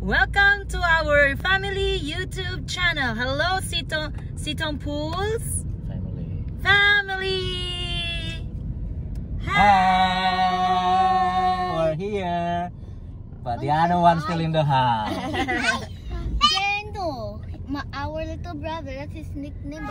Welcome to our family YouTube channel. Hello, Sitong Pools family. Hi, we're here, but the other one's still in the house. Jendo, our little brother, that's his nickname.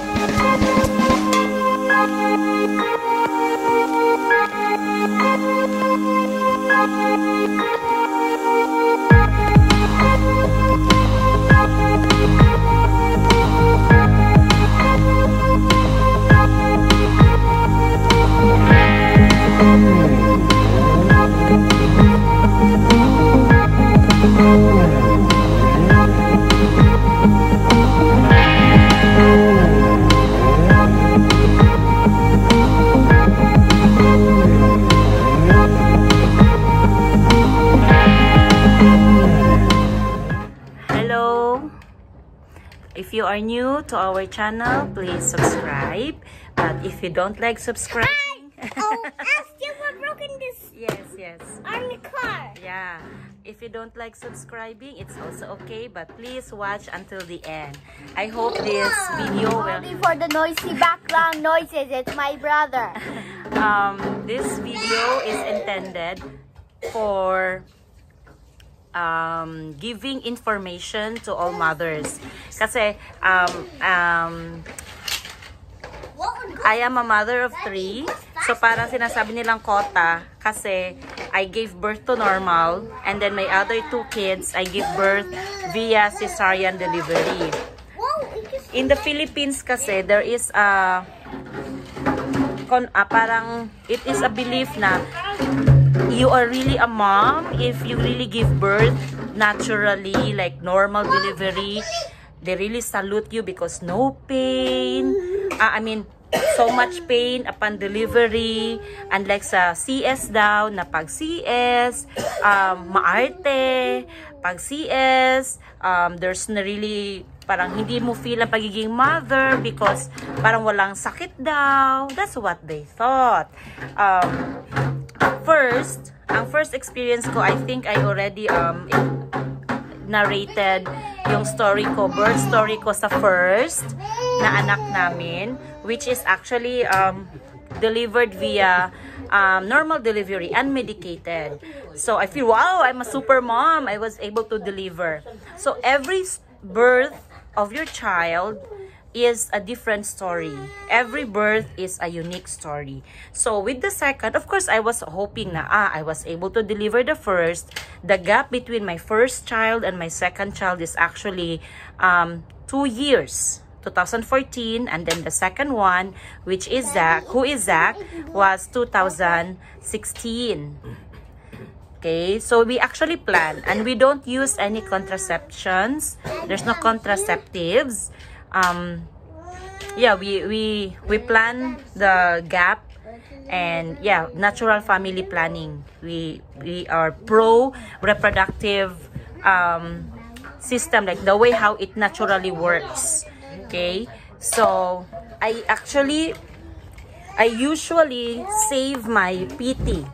If you are new to our channel, please subscribe. But if you don't like subscribing, Still we're broken this yes. on the car. Yeah. If you don't like subscribing, it's also okay. But please watch until the end. I hope this video will. Sorry for the noisy background noises. It's my brother. This video is intended for giving information to all mothers. Kasi I am a mother of 3. So parang sinasabi nilang quota kasi I gave birth to normal and then my other 2 kids I give birth via cesarean delivery. In the Philippines kasi there is parang it is a belief na you are really a mom if you really give birth naturally, like normal delivery. They really salute you because no pain. So much pain upon delivery. Unlike sa CS daw, na pag CS, maarte. Pag CS, there's na really, parang hindi mo feel ang pagiging mother because parang walang sakit daw. That's what they thought. Ang first experience ko, I think I already narrated yung story ko, birth story ko sa first na anak namin, which is actually delivered via normal delivery, unmedicated. So I feel, wow, I'm a super mom. I was able to deliver. So every birth of your child is a different story. Every birth is a unique story. So with the second, of course, I was hoping na I was able to deliver the first. The gap between my first child and my second child is actually 2 years. 2014, and then the second one, which is Zach, was 2016. Okay, so we actually plan, and we don't use any contraceptions. There's no contraceptives. Yeah, we plan the gap, and yeah, natural family planning. We are pro reproductive system, like the way how it naturally works. Okay, so I usually save my PT.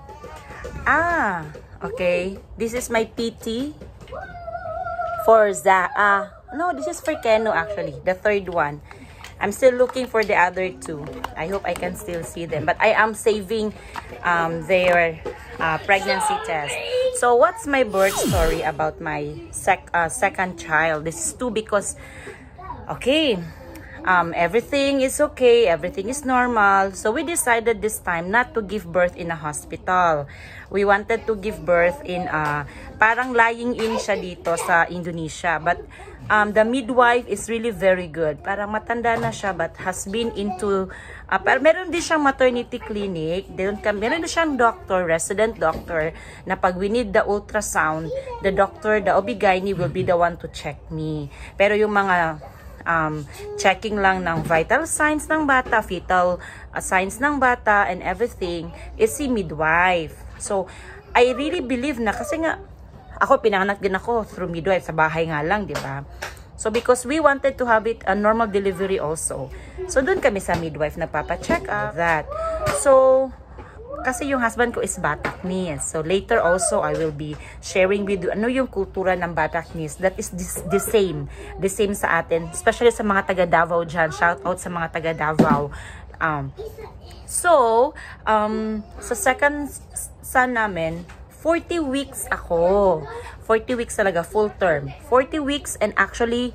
Okay, this is my PT for no, this is for Keno actually, the third one. I'm still looking for the other 2. I hope I can still see them, but I am saving their pregnancy test. So what's my birth story about my second child? This is 2 because okay, everything is okay, everything is normal. So we decided this time not to give birth in a hospital. We wanted to give birth in parang lying in siya dito sa Indonesia. But the midwife is really very good. Parang matanda na siya but has been into, meron din siyang maternity clinic. Meron din siyang doctor, resident doctor, na pag we need the ultrasound, the doctor, the OB-GYN will be the one to check me. Pero yung mga checking lang ng vital signs ng bata, fetal signs ng bata, and everything is si midwife. So, I really believe na, kasi nga, ako, pinanganak din ako through midwife, sa bahay nga lang, di ba? So, because we wanted to have it a normal delivery also. So, dun kami sa midwife nagpapacheck up that. So, kasi yung husband ko is Bataknis. So later also I will be sharing with you ano yung kultura ng Bataknis. That is the same sa atin, especially sa mga taga Davao dyan. Shout out sa mga taga Davao. Sa second son namin, 40 weeks ako. 40 weeks talaga, full term. 40 weeks and actually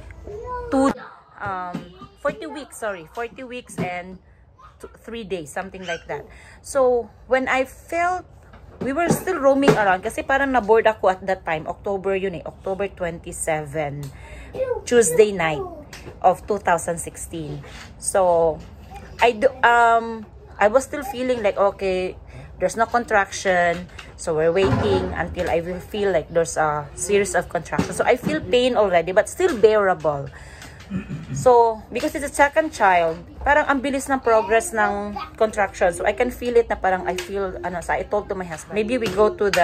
40 weeks and 3 days, something like that. So, when I felt, we were still roaming around kasi parang na-board ako at that time. October 27, Tuesday night of 2016. So, I was still feeling like, okay, there's no contraction. So, we're waiting until I will feel like there's a series of contractions. So, I feel pain already, but still bearable. So, because it's a second child, parang ang bilis ng progress ng contraction. So, I can feel it na parang I feel, so I told to my husband, maybe we go to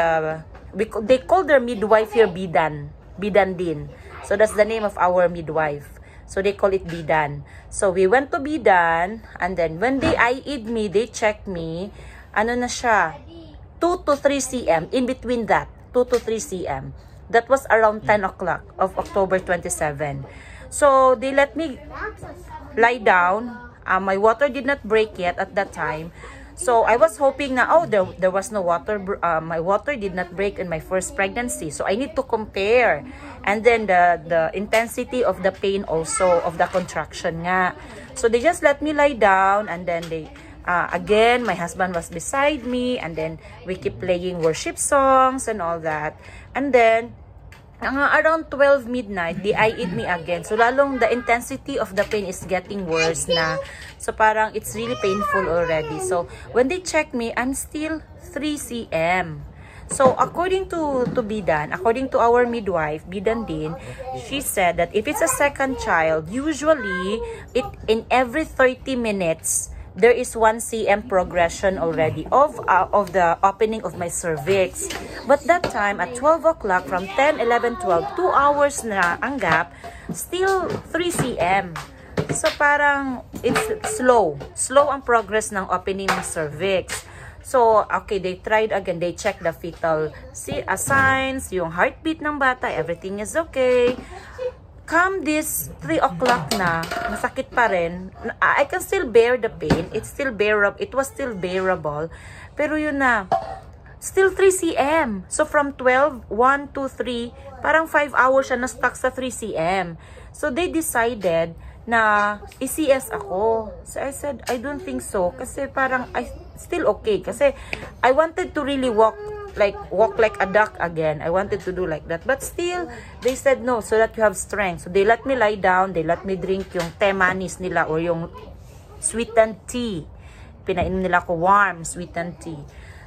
they call their midwife here Bidan din. So, that's the name of our midwife. So, they call it Bidan. So, we went to Bidan, and then when they IE'd me, they checked me, na siya, 2 to 3 cm, in between that, 2 to 3 cm. That was around 10 o'clock of October 27. So, they let me lie down. My water did not break yet at that time. So, I was hoping na, there was no water. My water did not break in my first pregnancy. So, I need to compare. And then, the intensity of the pain also, of the contraction nga. So, they just let me lie down. And then, again, my husband was beside me. And then, we keep playing worship songs and all that. And then, around 12 midnight, they IE'd me again. So, lalong the intensity of the pain is getting worse na. So, parang it's really painful already. So, when they check me, I'm still 3 cm. So, according to Bidan, according to our midwife, Bidan din, she said that if it's a second child, usually, in every 30 minutes, there is 1 cm progression already of the opening of my cervix. But that time, at 12 o'clock, from 10, 11, 12, 2 hours na ang gap, still 3 cm. So, parang, it's slow. Slow ang progress ng opening ng cervix. So, okay, they tried again. They checked the fetal signs, yung heartbeat ng bata, everything is okay. Come this 3 o'clock na, masakit pa rin. I can still bear the pain. It's still bearable. It was still bearable. Pero yun na, still 3 cm. So from 12, 1, 2, 3, parang 5 hours siya na-stuck sa 3 cm. So they decided na i-CS ako. So I said, I don't think so. Kasi parang I still okay. Kasi I wanted to really walk like a duck again. I wanted to do like that. But still, they said no, so that you have strength. So they let me lie down. They let me drink yung temanis nila or yung sweetened tea. Pinainom nila ko warm sweetened tea.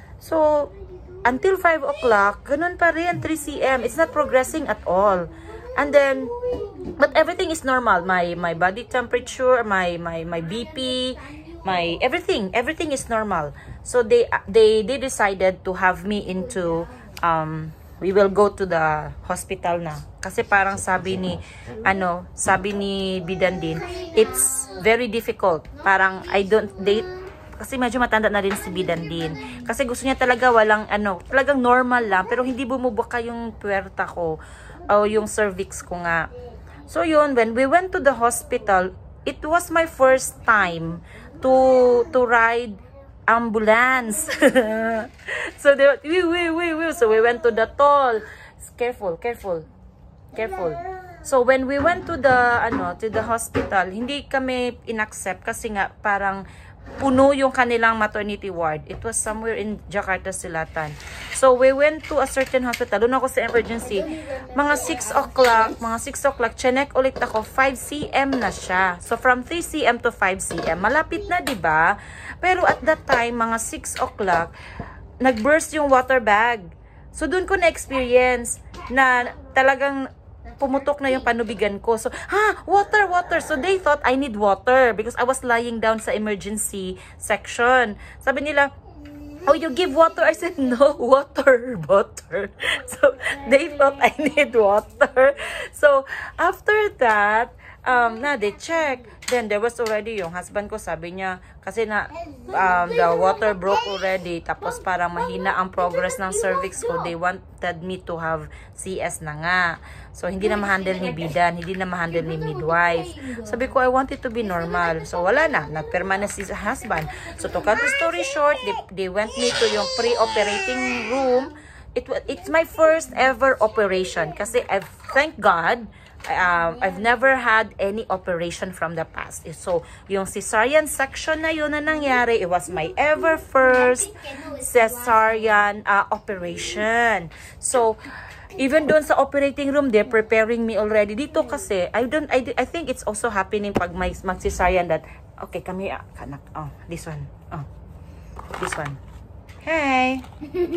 So, until 5 o'clock, ganun pa rin, 3 cm. It's not progressing at all. And then, but everything is normal. My body temperature, my BP, everything is normal. So they decided to have me into we will go to the hospital na. Kasi parang sabi ni Bidan din, it's very difficult. Parang kasi medyo matanda na rin si Bidan din. Kasi gusto niya talaga talagang normal lang, pero hindi bumubuka yung puwerta ko o yung cervix ko nga. So yun, when we went to the hospital, it was my first time to ride ambulance. So so we went to the toll. Careful. So when we went to the hospital, hindi kami inaccept kasi nga parang puno yung kanilang maternity ward. It was somewhere in Jakarta, Selatan. So we went to a certain hospital. Doon ako sa emergency. Mga 6 o'clock, chinek ulit ako, 5 cm na siya. So from 3 cm to 5 cm, malapit na, 'di ba? Pero at that time, mga 6 o'clock, nag-burst yung water bag. So doon ko na-experience na talagang pumutok na yung panubigan ko. So, water. So, they thought I need water because I was lying down sa emergency section. Sabi nila, oh, you give water? I said, no, water. So, they thought I need water. So, after that, they check. Then there was already yung husband ko, sabi niya, kasi na the water broke already, tapos parang mahina ang progress ng cervix ko. They wanted me to have CS na nga. So, hindi na ma-handle ni Bidan, hindi na ma-handle ni midwife. Sabi ko, I want it to be normal. So, wala na. Nagperma na si husband. So, to cut the story short, they went me to yung pre-operating room. It's my first ever operation. Kasi, thank God, I've never had any operation from the past. So, yung cesarean section na yun na nangyari, it was my ever first cesarean operation. So, even doon sa operating room, they're preparing me already. Dito kasi, I think it's also happening pag may mag-cesarean that, okay, kami, kanak, this one, this one. Hey!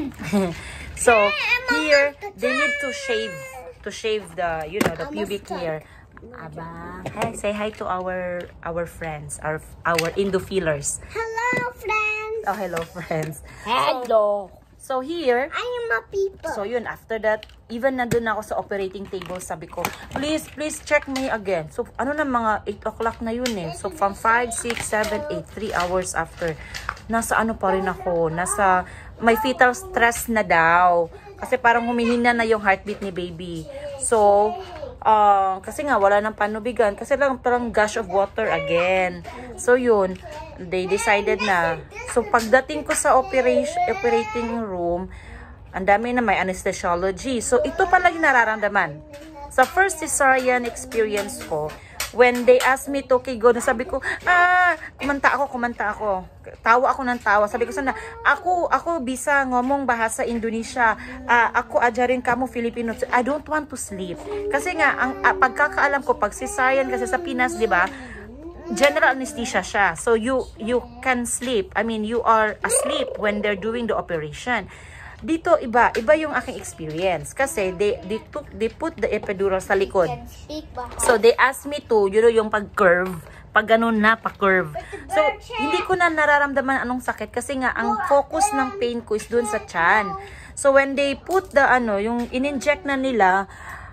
So, here, they need to shave the, you know, the pubic hair. Aba. Hey, say hi to our friends, our Indo-feelers. Hello, friends. Oh, hello, friends. Hello. So here, I am a people. so yun, after that, even nandun ako sa operating table, sabi ko, please check me again. So, ano na, mga 8 o'clock na yun eh. So, from 5, 6, 7, 8, 3 hours after, nasa ano pa rin ako, nasa, may fetal stress na daw. Kasi parang humihina na yung heartbeat ni baby. So, kasi nga wala nang panubigan. Kasi lang parang gush of water again. So, yun. They decided na. So, pagdating ko sa operating room, ang dami na may anesthesiology. So, ito pala yung nararamdaman. Sa first cesarean experience ko, when they asked me to go, sabi ko, kumanta ako. Tawa ako ng tawa. Sabi ko sana, ako bisa ngomong bahasa Indonesia. Ako ajarin kamo Filipino. I don't want to sleep. Kasi nga, ang pagkakaalam ko, pag cesarean kasi sa Pinas, di ba, general anesthesia siya. So, you can sleep. I mean, you are asleep when they're doing the operation. Dito, iba yung aking experience. Kasi, they put the epidural sa likod. So, they asked me to, you know, yung pag-curve. Pag ganun na, pa-curve. So, hindi ko na nararamdaman anong sakit. Kasi nga, ang focus ng pain ko is dun sa tiyan. So, when they put the, yung in-inject na nila,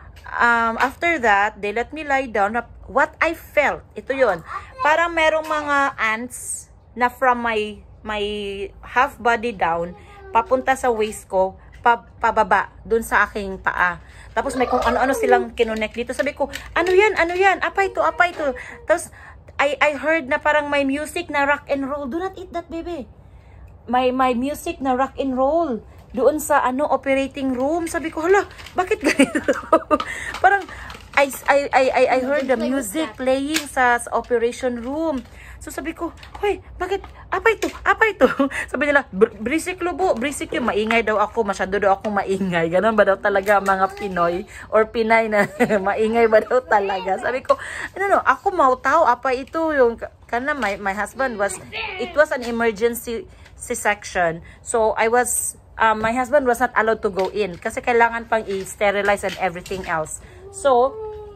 after that, they let me lie down. What I felt, ito yun. Parang merong mga ants na from my half body down, papunta sa waist ko, pababa, dun sa aking paa. Tapos may kung ano-ano silang kinonect dito. Sabi ko, ano yan? Apa ito? Tapos, I heard na parang may music na rock and roll. Do not eat that, baby. May music na rock and roll. Doon sa, operating room. Sabi ko, hala, bakit ganito? Parang, I heard the music playing sa operation room. So sabi ko, hoy, bakit? Apa ito? Sabi nila, brisiklo po, brisiklo. Maingay daw ako, masyado daw ako maingay. Ganon ba daw talaga mga Pinoy or Pinay na maingay ba daw talaga? Sabi ko, ako mautaw, apa ito? Yung, kana my husband it was an emergency C-section. So my husband was not allowed to go in kasi kailangan pang i-sterilize and everything else. So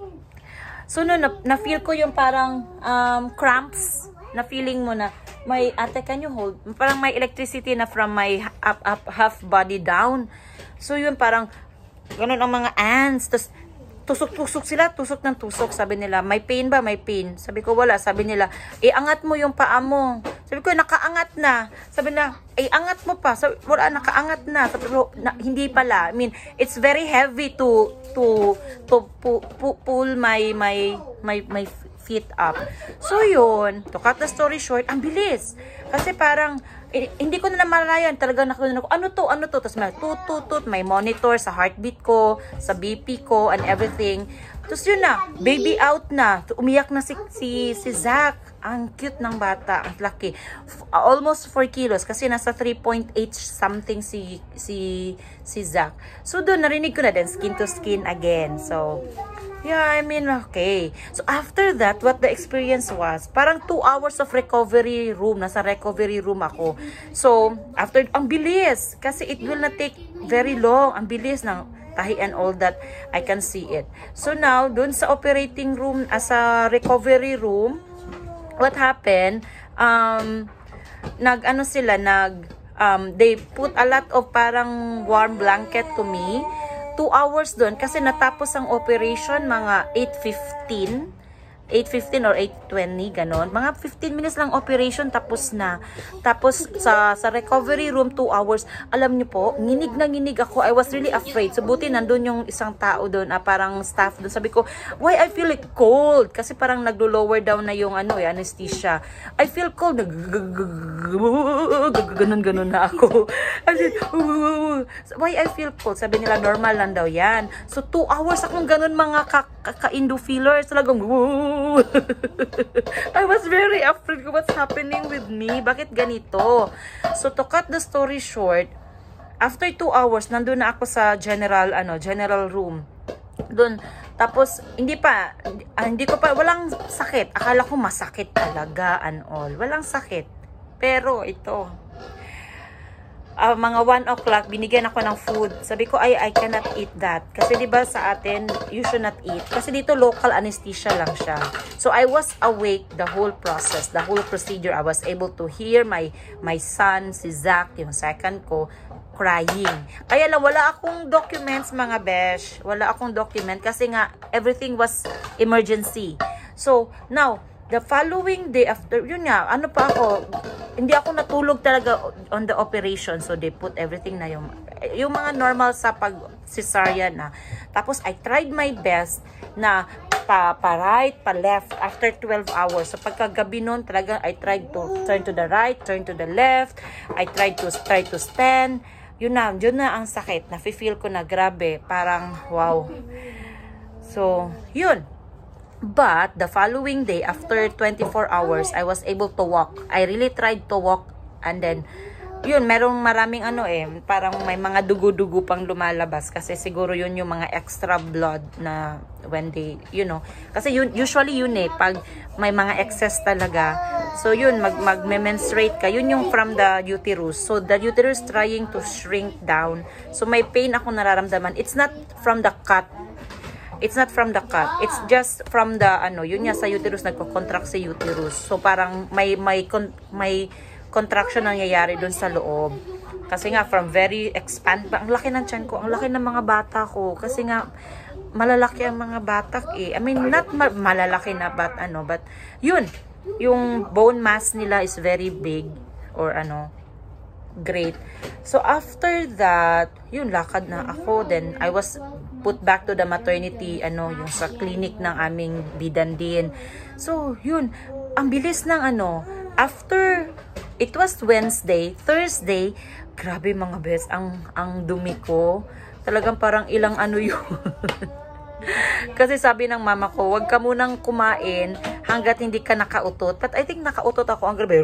na-feel ko yung parang cramps. Na feeling mo na may, ate, can you hold? Parang may electricity na from my half body down. So yun, parang ganun ang mga ants. Tapos tusok sila, tusok ng tusok. Sabi nila, may pain ba? May pain. Sabi ko, wala. Sabi nila, iangat mo yung paa mo. Sabi ko, nakaangat na. Sabi nila, angat mo pa. Sabi, wala, nakaangat na. Sabi ko, hindi pala. I mean, it's very heavy to pull my feet up. So yun, to cut the story short, ang bilis. Kasi parang, hindi ko na namalayan. Talaga nakunan ako, ano to? Tapos may tutut, may monitor sa heartbeat ko, sa BP ko, and everything. Tapos yun na, baby out na. Umiyak na si Zach. Ang cute ng bata, ang laki. Almost 4 kilos kasi nasa 3.8 something si Zach. So doon, narinig ko na din, skin to skin again. So, yeah, I mean, okay. So, after that, what the experience was, parang 2 hours of recovery room. Nasa recovery room ako. So, after, ang bilis. Kasi it will not take very long. Ang bilis ng tahi and all that. I can see it. So, now, dun sa operating room, sa recovery room, what happened, they put a lot of parang warm blanket to me. 2 hours doon kasi natapos ang operation mga 8:15. 8:15 or 8:20, ganon. Mga 15 minutes lang operation, tapos na. Tapos sa recovery room, 2 hours. Alam niyo po, nginig na nginig ako. I was really afraid. So buti nandun yung isang tao doon, parang staff doon. Sabi ko, why I feel like cold? Kasi parang naglo-lower down na yung anesthesia. I feel cold. Ganon na ako. I said, why I feel cold? Sabi nila, normal lang daw yan. So 2 hours akong ganon, mga ka-indo feelers. Talagang, I was very afraid of what's happening with me. Bakit ganito? So to cut the story short, after 2 hours, nandun na ako sa general room. Doon. Tapos, hindi ko pa, walang sakit. Akala ko masakit talaga and all. Walang sakit. Pero ito, mga 1 o'clock, binigyan ako ng food. Sabi ko, I cannot eat that. Kasi diba sa atin, you should not eat. Kasi dito, local anesthesia lang siya. So, I was awake the whole process, the whole procedure. I was able to hear my son, si Zach, yung second ko, crying. Kaya lang, wala akong documents, mga besh. Wala akong document kasi nga, everything was emergency. So, now, the following day after, yun nga, hindi ako natulog talaga on the operation. So, they put everything na yung mga normal sa pag-cesarean na. Tapos, I tried my best na pa-right, pa-left after 12 hours. So, pagkagabi nun, talaga, I tried to turn to the right, turn to the left. I tried to stand. Yun na ang sakit. Nafe-feel ko na grabe. Parang, wow. So, yun. But, the following day, after 24 hours, I was able to walk. I really tried to walk. And then, yun, merong maraming parang may mga dugo-dugo pang lumalabas. Kasi siguro yun yung mga extra blood na when they, Kasi usually yun pag may mga excess talaga. So, yun, mag-menstruate ka. Yun yung from the uterus. So, the uterus trying to shrink down. So, may pain ako nararamdaman. It's not from the cut. It's not from the cut. It's just from the, yun nga sa uterus, nagko-contract sa uterus. So, parang may contraction nangyayari dun sa loob. Kasi nga, from very ang laki ng tiyan ko, ang laki ng mga bata ko. Kasi nga, malalaki ang mga bata I mean, not malalaki na, but yun. Yung bone mass nila is very big, or great. So, after that, yun, lakad na ako. Then, I was put back to the maternity, yung sa clinic ng aming bidan din. So, yun, ang bilis ng after, it was Wednesday, Thursday, grabe mga bes, ang dumi ko. Talagang parang ilang yun. Kasi sabi ng mama ko, wag ka munang kumain hanggat hindi ka nakautot. But I think nakautot ako, ang grabe.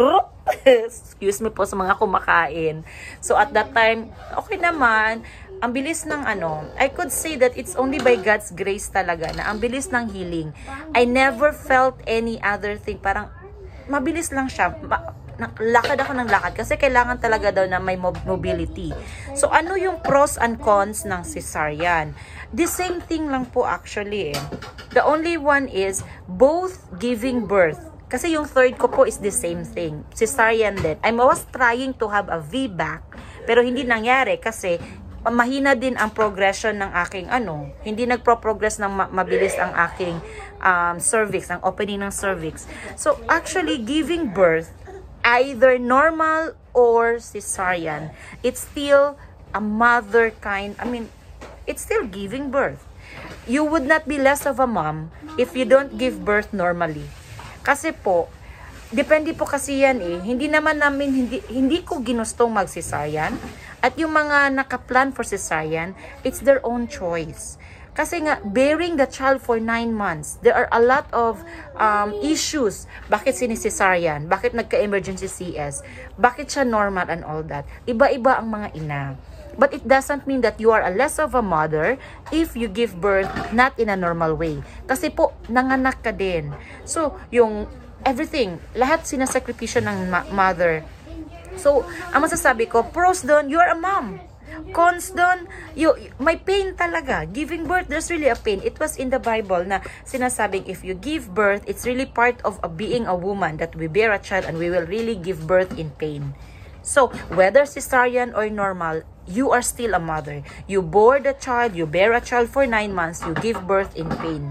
Excuse me po sa mga kumakain. So at that time, okay naman. Ang bilis ng I could say that it's only by God's grace talaga na ang bilis ng healing. I never felt any other thing. Parang mabilis lang siya. Lakad ako ng lakad kasi kailangan talaga daw na may mobility. So ano yung pros and cons ng cesarean? The same thing lang po actually The only one is both giving birth. Kasi yung third ko po is the same thing. Cesarean din. I was trying to have a VBAC pero hindi nangyari kasi mahina din ang progression ng aking hindi nagpo-progress ng mabilis ang aking cervix, ang opening ng cervix. So actually giving birth, either normal or cesarean, it's still a mother kind, it's still giving birth. You would not be less of a mom if you don't give birth normally. Kasi po, depende po kasi yan Hindi naman namin, hindi ko ginustong mag-cesarean. At yung mga naka-plan for cesarean, it's their own choice. Kasi nga, bearing the child for 9 months, there are a lot of issues. Bakit siniscesarean? Bakit nagka-emergency CS? Bakit siya normal and all that? Iba-iba ang mga ina. But it doesn't mean that you are a less of a mother if you give birth not in a normal way. Kasi po, nanganak ka din. So, yung everything, lahat sinasakripisyo ng mother. So, ang masasabi ko, pros doon, you are a mom. Cons doon, may pain talaga. Giving birth, there's really a pain. It was in the Bible na sinasabing if you give birth, it's really part of being a woman that we bear a child and we will really give birth in pain. So, whether cesarean or normal, you are still a mother. You bore the child, you bear a child for 9 months, you give birth in pain.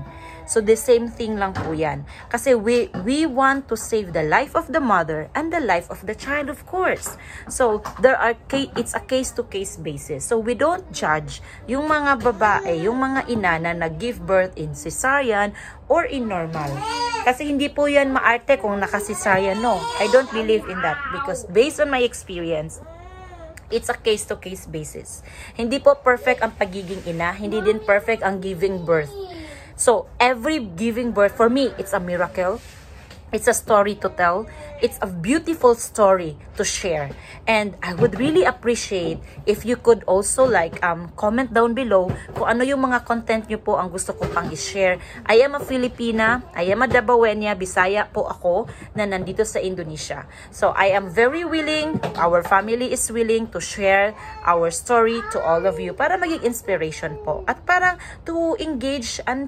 So the same thing lang po yan. Kasi we want to save the life of the mother and the life of the child, of course. So it's a case-to-case basis. So we don't judge yung mga babae, yung mga ina na nag-give birth in cesarean or in normal. Kasi hindi po yan maarte kung naka-cesarean, no. I don't believe in that because based on my experience, it's a case-to-case basis. Hindi po perfect ang pagiging ina, hindi din perfect ang giving birth. So, every giving birth, for me, it's a miracle. It's a story to tell. It's a beautiful story to share. And I would really appreciate if you could also comment down below kung ano yung mga content nyo po ang gusto ko pang i-share. I am a Filipina. I am a Dabawenya. Bisaya po ako na nandito sa Indonesia. So I am very willing, our family is willing to share our story to all of you para maging inspiration po. At parang to engage and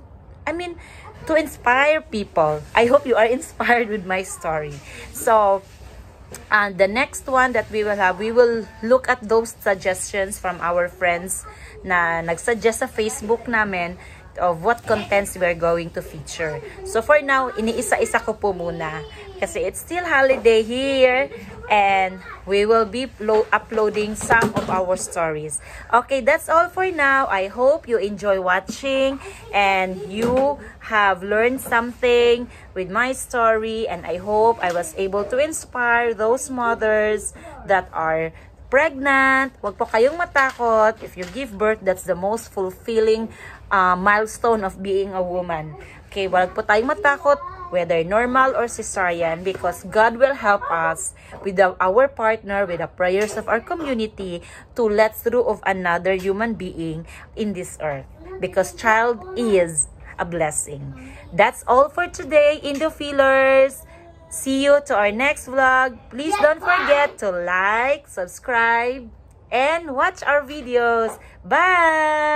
to inspire people. I hope you are inspired with my story. So, the next one that we will have, we will look at those suggestions from our friends na nagsuggest sa Facebook namin of what contents we are going to feature. So, for now, iniisa-isa ko po muna kasi it's still holiday here and we will be uploading some of our stories. Okay, that's all for now. I hope you enjoy watching and you have learned something with my story, and I hope I was able to inspire those mothers that are pregnant. Huwag po kayong matakot. If you give birth, that's the most fulfilling milestone of being a woman. Okay, huwag po tayong matakot whether normal or cesarean, because God will help us with our partner, with the prayers of our community, to let through of another human being in this earth, because child is a blessing. That's all for today, Indo-feelers. See you to our next vlog. Please don't forget to like, subscribe, and watch our videos. Bye!